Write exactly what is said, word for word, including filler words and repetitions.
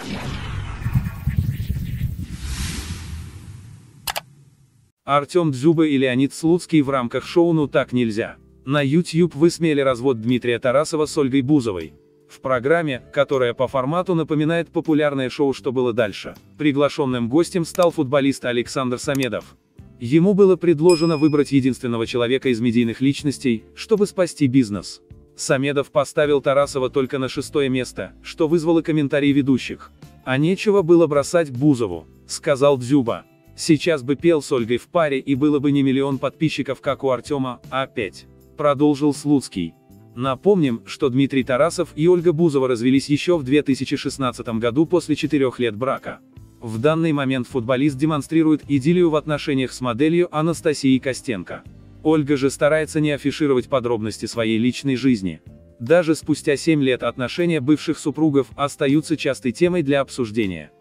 Артем Дзюба и Леонид Слуцкий в рамках шоу «Ну так нельзя». На YouTube высмеяли развод Дмитрия Тарасова с Ольгой Бузовой. В программе, которая по формату напоминает популярное шоу «Что было дальше», приглашенным гостем стал футболист Александр Самедов. Ему было предложено выбрать единственного человека из медийных личностей, чтобы спасти бизнес. Самедов поставил Тарасова только на шестое место, что вызвало комментарии ведущих. «А нечего было бросать Бузову», — сказал Дзюба. «Сейчас бы пел с Ольгой в паре и было бы не миллион подписчиков, как у Артема, а пять», — продолжил Слуцкий. Напомним, что Дмитрий Тарасов и Ольга Бузова развелись еще в две тысячи шестнадцатом году после четырех лет брака. В данный момент футболист демонстрирует идиллию в отношениях с моделью Анастасией Костенко. Ольга же старается не афишировать подробности своей личной жизни. Даже спустя семь лет отношения бывших супругов остаются частой темой для обсуждения.